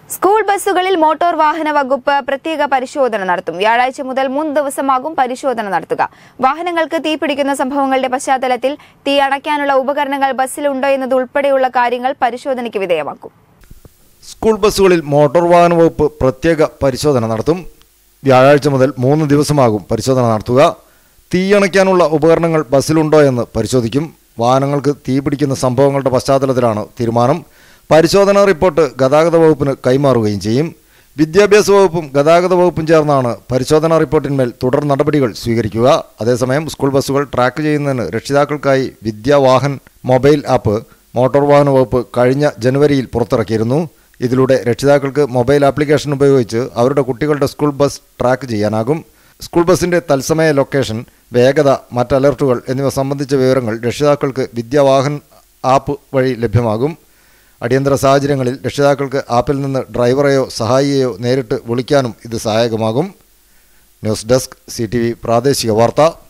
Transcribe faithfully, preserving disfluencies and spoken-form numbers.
School ബസ്സുകളിൽ motor വാഹന വകുപ്പ് പ്രത്യേക പരിശോധന നടത്തും. വ്യാഴാഴ്ച മുതൽ മൂന്ന് ദിവസമാകും പരിശോധന നടത്തുക. വാഹനങ്ങൾക്ക് തീപിടിക്കുന്ന സംഭവങ്ങളുടെ പശ്ചാത്തലത്തിൽ തീ അണയ്ക്കാനുള്ള ഉപകരണങ്ങൾ ബസ്സിലുണ്ടോ എന്നതുൾപ്പെടെയുള്ള കാര്യങ്ങൾ പരിശോധനയ്ക്ക് വിധേയമാക്കും. സ്കൂൾ ബസ്സുകളിൽ മോട്ടോർ വാഹന വകുപ്പ് പ്രത്യേക പരിശോധന നടത്തും. വ്യാഴാഴ്ച മുതൽ മൂന്ന് ദിവസമാകും പരിശോധന നടത്തുക. തീ അണയ്ക്കാനുള്ള ഉപകരണങ്ങൾ ബസ്സിലുണ്ടോ എന്ന് പരിശോധിക്കും. വാഹനങ്ങൾക്ക് തീപിടിക്കുന്ന സംഭവങ്ങളുടെ പശ്ചാത്തലത്തിലാണ് തീരുമാനം. പരിശോധനാ റിപ്പോർട്ട് ഗതാഗത വകുപ്പിന് കൈമാറുകയും ചെയ്യും. വിദ്യാഭ്യാസ വകുപ്പും ഗതാഗത വകുപ്പും ചേർന്നാണ് പരിശോധനാ റിപ്പോർട്ടിന്മേൽ തുടർ നടപടികൾ സ്വീകരിക്കുക. അതേസമയം സ്കൂൾ ബസ്സുകൾ ട്രാക്ക് ചെയ്യുന്നതിന് രക്ഷിതാക്കൾക്കായി വിദ്യാവാഹൻ മൊബൈൽ ആപ്പ് മോട്ടോർ വാഹന വകുപ്പ് കഴിഞ്ഞ ജനുവരിയിൽ പുറത്തിറക്കിയിരുന്നു. ഇതിലൂടെ രക്ഷിതാക്കൾക്ക് മൊബൈൽ ആപ്ലിക്കേഷൻ ഉപയോഗിച്ച് അവരുടെ കുട്ടികളുടെ സ്കൂൾ ബസ് ട്രാക്ക് ചെയ്യാനാകും. സ്കൂൾ ബസ്സിൻ്റെ തത്സമയ ലൊക്കേഷൻ, വേഗത, മറ്റ് അലർട്ടുകൾ എന്നിവ സംബന്ധിച്ച വിവരങ്ങൾ രക്ഷിതാക്കൾക്ക് വിദ്യാവാഹൻ ആപ്പ് വഴി ലഭ്യമാകും. അടിയന്തര സാഹചര്യങ്ങളിൽ രക്ഷിതാക്കൾക്ക് ആപ്പിൽ നിന്ന് ഡ്രൈവറെയോ സഹായിയെയോ നേരിട്ട് വിളിക്കാനും ഇത് സഹായകമാകും. News desk, C T V പ്രാദേശിക വാർത്ത.